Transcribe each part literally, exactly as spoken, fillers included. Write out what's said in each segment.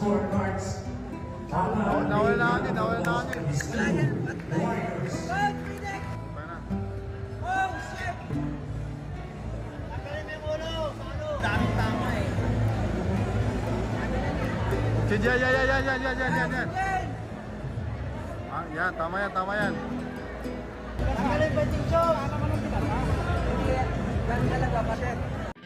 scorecards. Oh, nawala na natin, nawala na natin. Warriors. Oh, shit! Tanggalin mo yung ulo! Daming tama eh. Yan, yan, yan, yan, yan, yan, yan, yan, yan. Ah, yan, tama yan, tama yan. Tanggalin ba yung ticho? Ano ka nang pinata? Hindi yan. Ganun talaga ba, sir?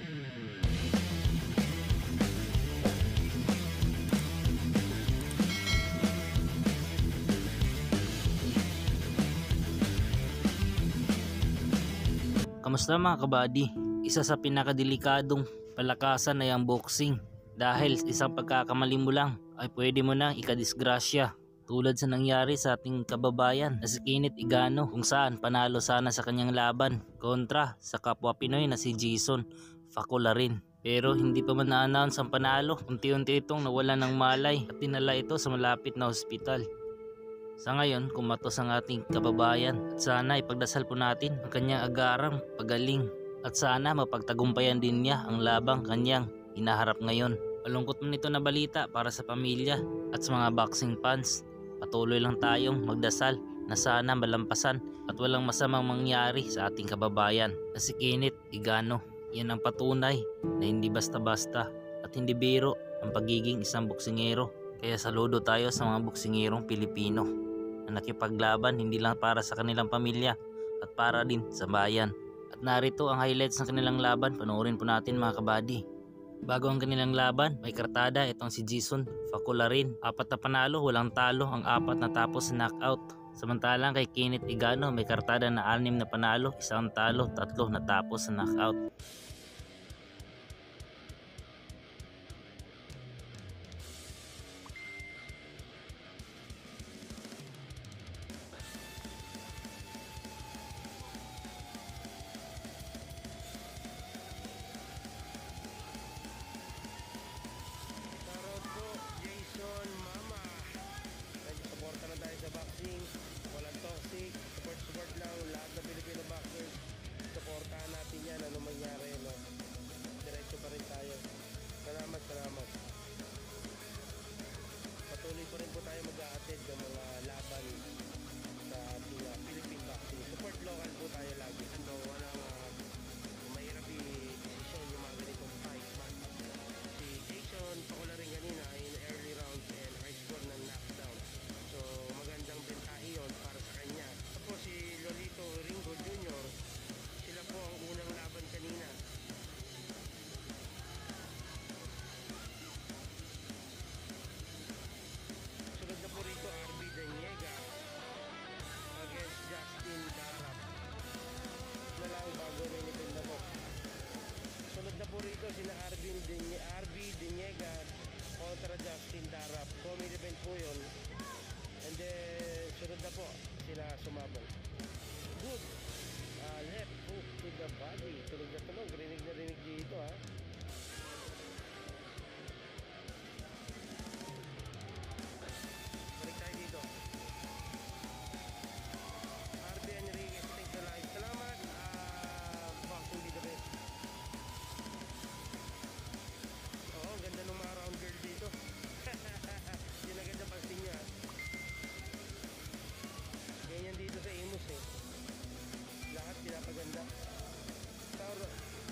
Kamusta mga kabady? Isa sa pinakadelikadong palakasan ay ang boxing. Dahil isang pagkakamali mo lang ay pwede mo nang ikadisgrasya. Tulad sa nangyari sa ating kababayan na si Kenneth Igano, kung saan panalo sana sa kanyang laban kontra sa kapwa Pinoy na si Jason Facularin. Pero hindi pa man na-announce ang panalo, unti-unti itong nawala ng malay at dinala ito sa malapit na ospital. Sa ngayon, kumatos ang ating kababayan at sana ipagdasal po natin ang kanyang agarang pagaling at sana mapagtagumpayan din niya ang labang kanyang hinaharap ngayon. Malungkot man ito na balita para sa pamilya at sa mga boxing fans. Patuloy lang tayong magdasal na sana malampasan at walang masamang mangyari sa ating kababayan na si Kenneth Igano. Yan ang patunay na hindi basta-basta at hindi biro ang pagiging isang boksingero. Kaya saludo tayo sa mga boksingerong Pilipino na nakipaglaban hindi lang para sa kanilang pamilya at para din sa bayan. At narito ang highlights ng kanilang laban, panoorin po natin mga kabady. Bago ang kanilang laban, may kartada itong si Jason Facularin. Apat na panalo, walang talo, ang apat na tapos sa knockout. Samantalang kay Kenneth Igano may kartada na anim na panalo, isang talo, tatlo na tapos sa knockout. Jason Mama, nag-suporta na tayo sa boxing. Walang toxic, support support lang lahat ng Filipino boxers. Suportahan natin yan, ano mangyari, no? Diretso pa rin tayo. Salamat, salamat. Patuloy pa rin po tayo mag-a-attend ng mga laban sa ating uh, Philippine boxing. Support local po tayo lagi. So walang uh, mahirap i-decision yung mga ganitong fight. But si Jason Facularin kanina in early rounds and high score ng knockdown. So magandang bentahe yun para sa kanya. Tapos si Lolito Ringo Junior, sila po ang unang laban kanina. Sunod na po rito R B Daniega against Justin Darab. Na lang bago na inipinda ko. Sunod na po rito sina R B Daniega kontra Justin Darab. Comedy event po yun. And then sunod na po sila sumabang. Good. Uh, left hook to the body. Tunog na tunog. Rinig na rinig dito ha. Balik tayo dito. R B Enriquez, thanks for live. Salamat. Uh, boxing be the best. Oo, ang ganda ng mga round girl dito. Yun ang ganda pansin nyo ha. Ganyan dito sa Imus eh. Lahat pinapaganda. Sa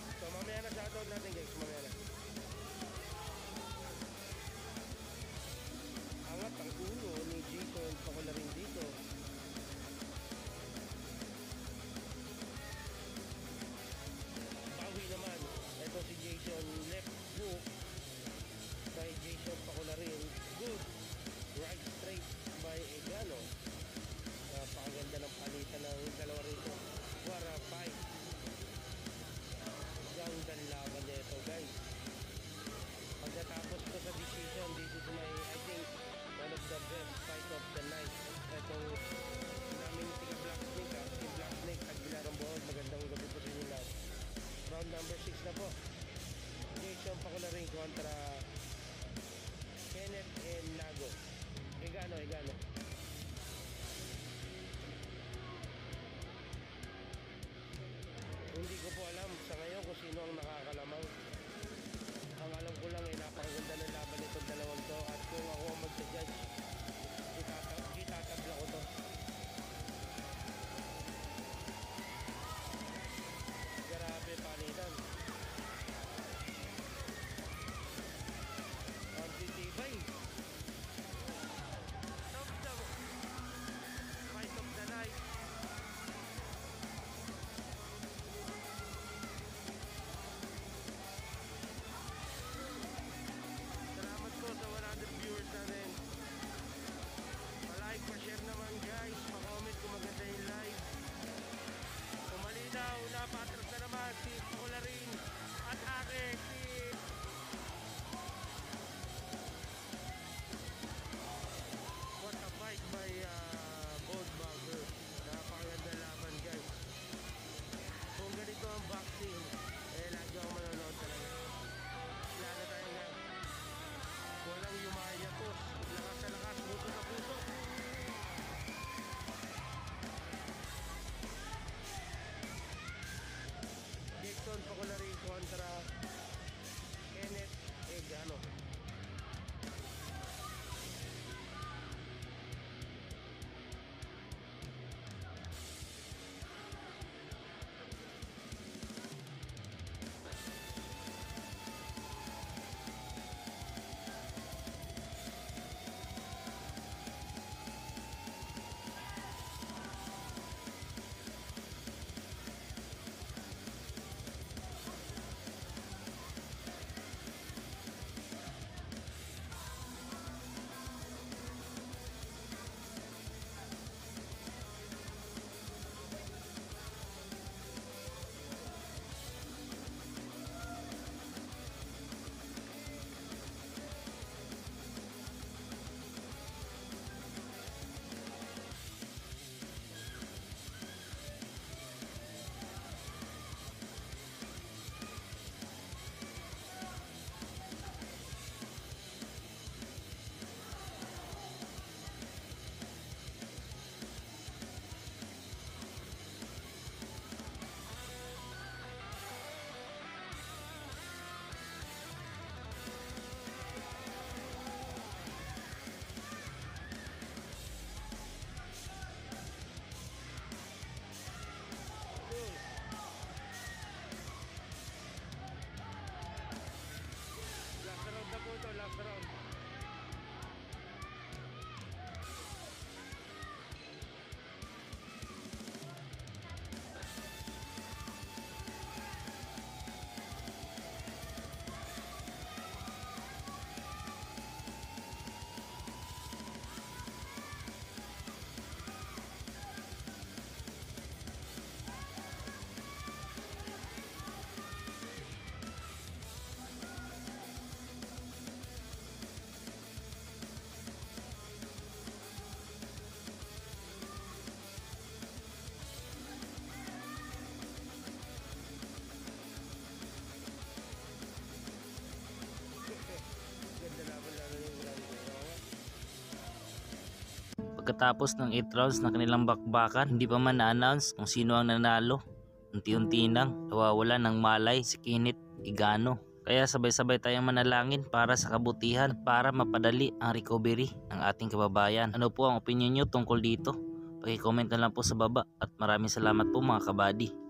Pagkatapos ng eight rounds na kanilang bakbakan, hindi pa man na-announce kung sino ang nanalo. Unti-unti nang nawawala ng malay si Kenneth Igano. Kaya sabay-sabay tayong manalangin para sa kabutihan at para mapadali ang recovery ng ating kababayan. Ano po ang opinion nyo tungkol dito? Paki-comment na lang po sa baba at maraming salamat po mga kabady.